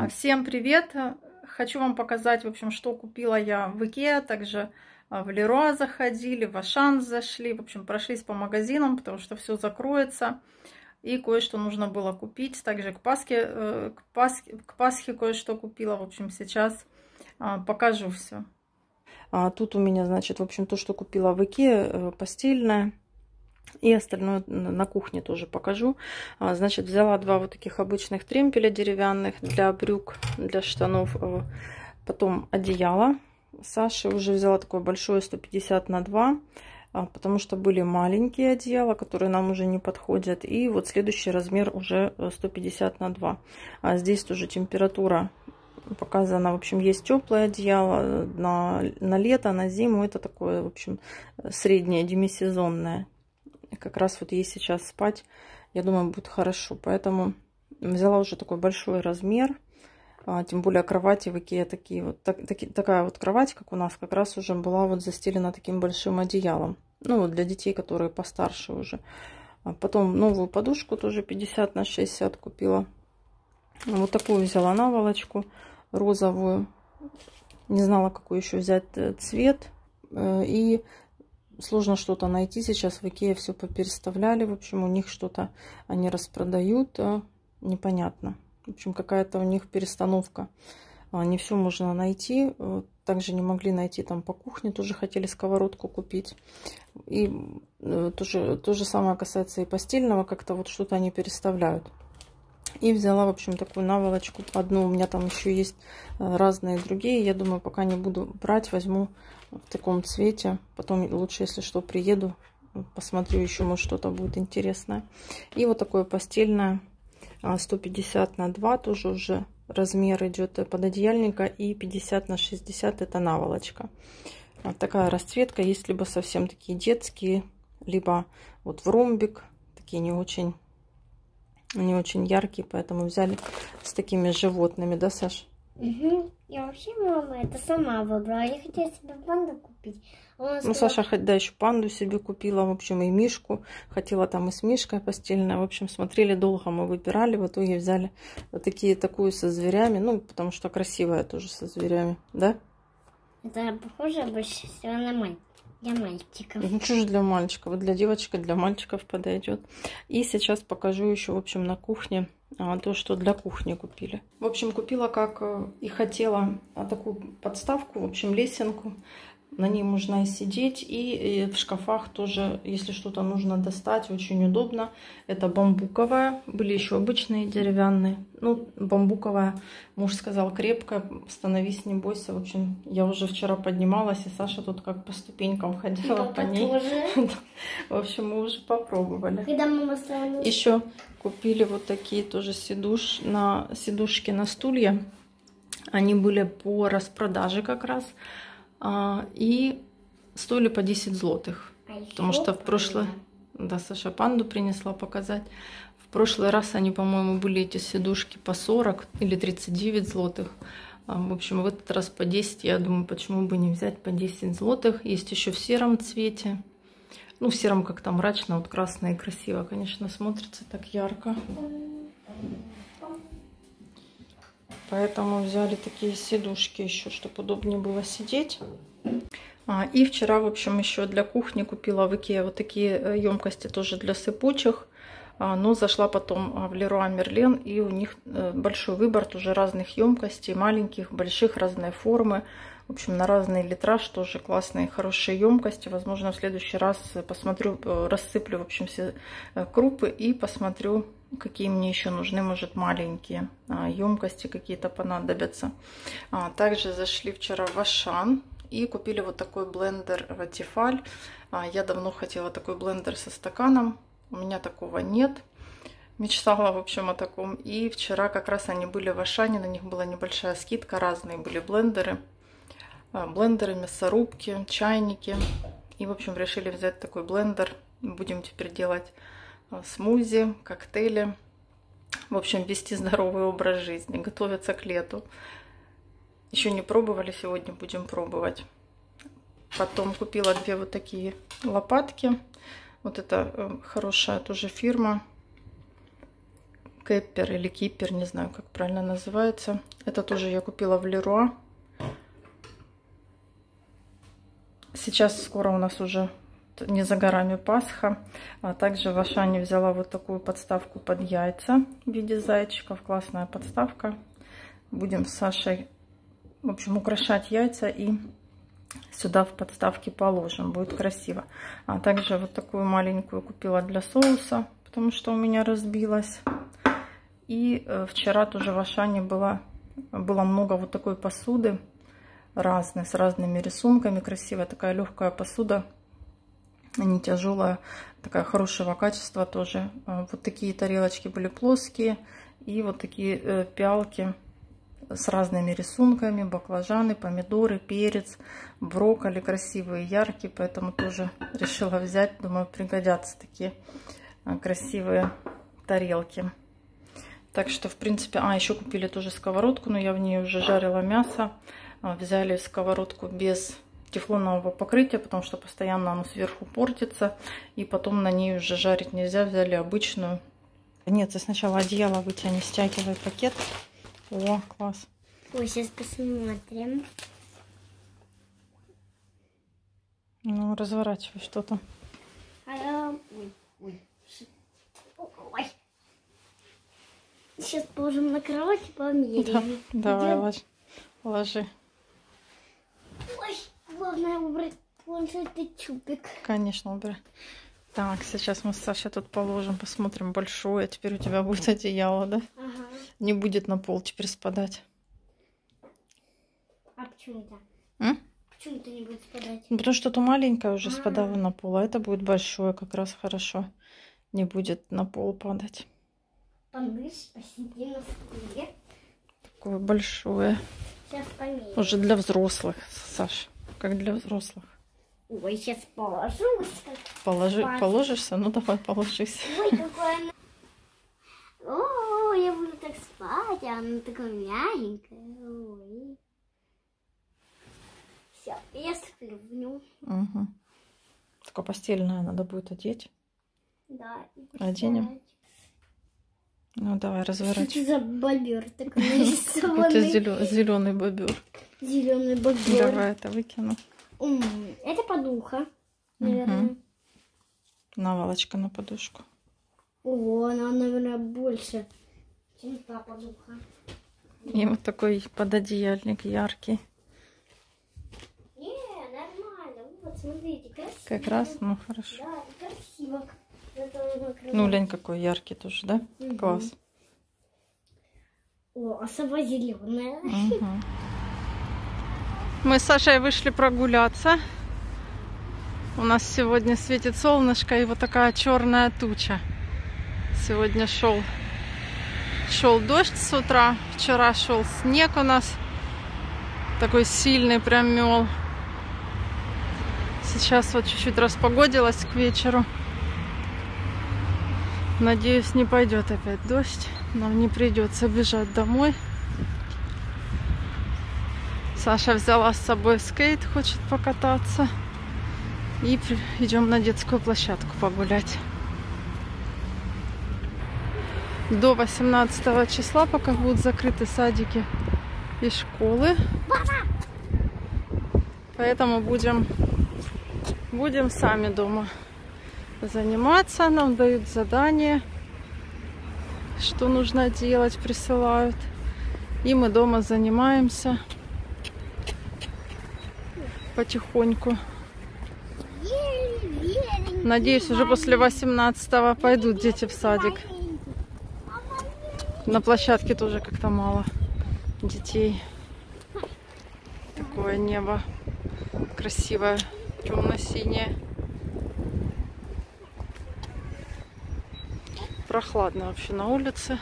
Всем привет! Хочу вам показать, в общем, что купила я в Икеа, также в Леруа заходили, в Ашан зашли, в общем, прошлись по магазинам, потому что все закроется, и кое-что нужно было купить. Также к Пасхе кое-что купила, в общем, сейчас покажу все. Тут у меня, значит, в общем, то, что купила в Икеа, постельное. И остальное на кухне тоже покажу. Значит, взяла два вот таких обычных тремпеля деревянных для брюк, для штанов. Потом одеяло. Саше уже взяла такое большое 150 на 2, потому что были маленькие одеяла, которые нам уже не подходят. И вот следующий размер уже 150 на 2. Здесь тоже температура показано, в общем, есть теплое одеяло на лето, на зиму. Это такое, в общем, среднее, демисезонное. Как раз вот ей сейчас спать, я думаю, будет хорошо. Поэтому взяла уже такой большой размер. Тем более кровати в Икеа такая вот кровать, как у нас, как раз уже была вот застелена таким большим одеялом. Ну, вот для детей, которые постарше уже. Потом новую подушку тоже 50 на 60 купила. Вот такую взяла наволочку розовую. Не знала, какой еще взять цвет. И сложно что-то найти. Сейчас в Икеа все попереставляли. В общем, у них что-то они распродают. Непонятно. В общем, какая-то у них перестановка. Не все можно найти. Также не могли найти там по кухне. Тоже хотели сковородку купить. И то же самое касается и постельного. Как-то вот что-то они переставляют. И взяла, в общем, такую наволочку. Одну у меня там еще есть разные другие. Я думаю, пока не буду брать, возьму в таком цвете. Потом лучше, если что, приеду, посмотрю еще, может, что-то будет интересное. И вот такое постельное 150 на 2, тоже уже размер идет пододеяльника. И 50 на 60 это наволочка. Вот такая расцветка. Есть либо совсем такие детские, либо вот в ромбик. Такие не очень яркие, поэтому взяли с такими животными, да, Саш? Угу. Я вообще, мама, это сама выбрала. Я хотела себе панду купить. Ну, Саша, да, еще панду себе купила, в общем, и мишку. Хотела там и с мишкой постельная. В общем, смотрели долго, мы выбирали. В итоге взяли вот такую со зверями. Ну, потому что красивая тоже со зверями, да? Это похоже больше всего на мать. Для мальчиков. Ну, что же для мальчиков? Для девочек, для мальчиков подойдет. И сейчас покажу еще, в общем, на кухне то, что для кухни купили. В общем, купила, как и хотела, такую подставку, в общем, лесенку. На ней можно и сидеть, и в шкафах тоже, если что-то нужно достать, очень удобно. Это бамбуковая, были еще обычные деревянные. Ну, бамбуковая, муж сказал, крепкая, становись, не бойся. В общем, я уже вчера поднималась, и Саша тут как по ступенькам ходила по ней. В общем, мы уже попробовали. Еще купили вот такие тоже сидушки на стулья. Они были по распродаже как раз. И стоили по 10 злотых. Потому что в прошлое... Да, Саша панду принесла показать. В прошлый раз они, по-моему, были эти сидушки по 40 или 39 злотых. В общем, в этот раз по 10. Я думаю, почему бы не взять по 10 злотых. Есть еще в сером цвете. Ну, в сером как-то мрачно, вот красное и красиво, конечно, смотрится так ярко. Поэтому взяли такие сидушки еще, чтобы удобнее было сидеть. И вчера, в общем, еще для кухни купила в Икеа вот такие емкости тоже для сыпучих. Но зашла потом в Леруа Мерлен, и у них большой выбор тоже разных емкостей, маленьких, больших, разные формы. В общем, на разный литраж тоже классные, хорошие емкости. Возможно, в следующий раз посмотрю, рассыплю, в общем, все крупы и посмотрю, какие мне еще нужны, может, маленькие емкости какие-то понадобятся. Также зашли вчера в Ашан и купили вот такой блендер Тефаль. Я давно хотела такой блендер со стаканом. У меня такого нет. Мечтала, в общем, о таком. И вчера как раз они были в Ашане, на них была небольшая скидка. Разные были блендеры. Блендеры, мясорубки, чайники. И, в общем, решили взять такой блендер. Будем теперь делать смузи, коктейли. В общем, вести здоровый образ жизни, готовиться к лету. Еще не пробовали, сегодня будем пробовать. Потом купила две вот такие лопатки. Вот это хорошая тоже фирма. Кэппер или Киппер, не знаю, как правильно называется. Это тоже я купила в Леруа. Сейчас скоро у нас уже не за горами Пасха. А также в Ашане взяла вот такую подставку под яйца в виде зайчиков. Классная подставка. Будем с Сашей, в общем, украшать яйца и сюда в подставке положим. Будет красиво. А также вот такую маленькую купила для соуса, потому что у меня разбилась. И вчера тоже в Ашане было много вот такой посуды разной, с разными рисунками. Красивая такая легкая посуда, не тяжелая, такая хорошего качества тоже. Вот такие тарелочки были плоские. И вот такие пиалки с разными рисунками. Баклажаны, помидоры, перец, брокколи. Красивые, яркие. Поэтому тоже решила взять. Думаю, пригодятся такие красивые тарелки. Так что, в принципе... еще купили тоже сковородку, но я в ней уже жарила мясо. Взяли сковородку без тефлонового покрытия, потому что постоянно оно сверху портится. И потом на ней уже жарить нельзя. Взяли обычную. Нет, ты сначала одеяло вытяни, стягивай пакет. О, класс. Ой, сейчас посмотрим. Ну, разворачивай что-то. Ой. Сейчас положим на кровать и померяем. Да, давай, ложи. Ой, главное убрать планшет и чупик. Конечно, убирай. Так, сейчас мы с Сашей тут положим, посмотрим большое. Теперь у тебя будет одеяло, да? Ага. Не будет на пол теперь спадать. А почему-то? Почему-то не будет спадать? Потому что то маленькое уже спадало на пол, а это будет большое, как раз хорошо. Не будет на пол падать. Посиди на стуле. Такое большое. Сейчас померяем. Уже для взрослых, Саш. Как для взрослых. Ой, сейчас положусь. Положишься? Ну давай, положись. Ой, какое оно... О, я буду так спать, а оно такое мягенькое. Ой. Все, я сплю в нем. Угу. Такое постельное надо будет одеть. Да. Оденем. Ну давай, разворачивай. Что это за бобер такой нарисованный? Это зеленый бобер. Зеленый бобер. Давай это выкину. Это подушка, наверное. Угу. Наволочка на подушку. О, она, наверное, больше, чем та подушка. И вот такой пододеяльник яркий. Не, нормально. Вот, смотрите, красиво. Как раз, ну хорошо. Да, красиво. Ну, глянь, какой яркий тоже, да? Угу. Класс. О, а сова зеленая. Угу. Мы с Сашей вышли прогуляться. У нас сегодня светит солнышко и вот такая черная туча. Сегодня шел дождь с утра. Вчера шел снег у нас. Такой сильный прям мел. Сейчас вот чуть-чуть распогодилось к вечеру. Надеюсь, не пойдет опять дождь. Нам не придется бежать домой. Саша взяла с собой скейт, хочет покататься. И идем на детскую площадку погулять. До 18 числа, пока будут закрыты садики и школы. Поэтому будем сами дома заниматься. Нам дают задания, что нужно делать, присылают. И мы дома занимаемся потихоньку. Надеюсь, уже после 18-го пойдут дети в садик. На площадке тоже как-то мало детей. Такое небо красивое, темно-синее. Прохладно вообще на улице.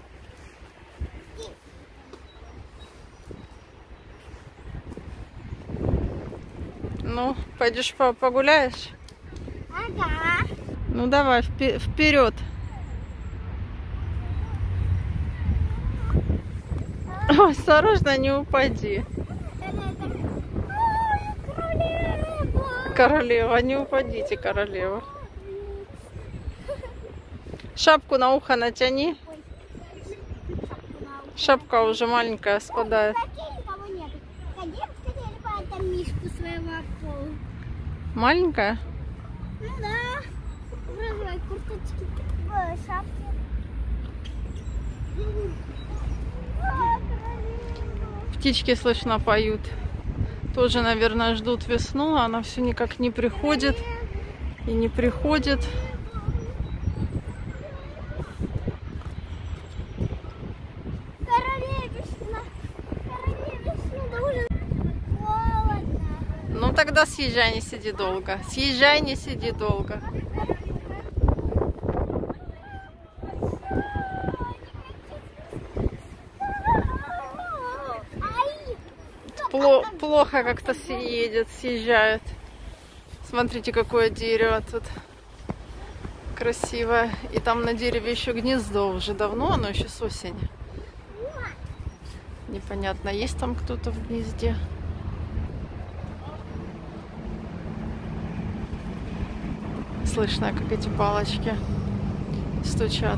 Ну, пойдешь погуляешь? Ага. Ну давай, вперед. Ой, осторожно, не упади. Королева, не упадите, королева. Шапку на ухо натяни. Шапка уже маленькая спадает. Никого нет. Хотели по этому мишку своего пола. Маленькая? Ну да. В розовой курточке, в шапке. Птички слышно поют. Тоже, наверное, ждут весну, а она все никак не приходит. И не приходит. Королевишна, да уже холодно. Ну тогда съезжай, не сиди долго. Съезжай, не сиди долго. Плохо как-то съезжает. Смотрите, какое дерево тут красивое. И там на дереве еще гнездо уже давно, оно еще с осени. Непонятно, есть там кто-то в гнезде. Слышно, как эти палочки стучат.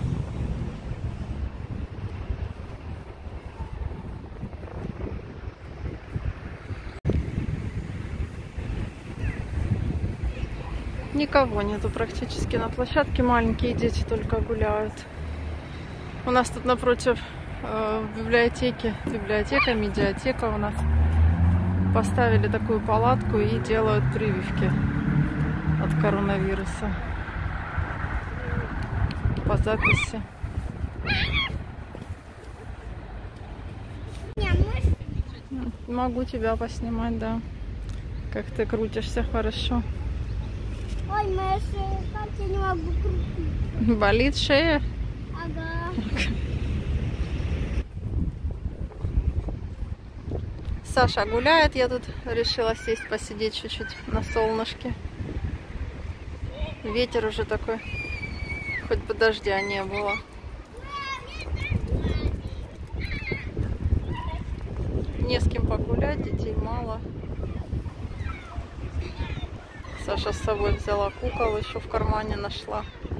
Никого нету практически на площадке, маленькие дети только гуляют. У нас тут напротив библиотека, медиатека у нас. Поставили такую палатку и делают прививки от коронавируса по записи. Могу тебя поснимать, да. Как ты крутишься хорошо. Ой, моя шея, как я не могу крутить. Болит шея? Ага. Саша гуляет, я тут решила сесть, посидеть чуть-чуть на солнышке. Ветер уже такой, хоть бы дождя не было. Не с кем погулять, детей мало. Саша с собой взяла кукол, еще в кармане нашла.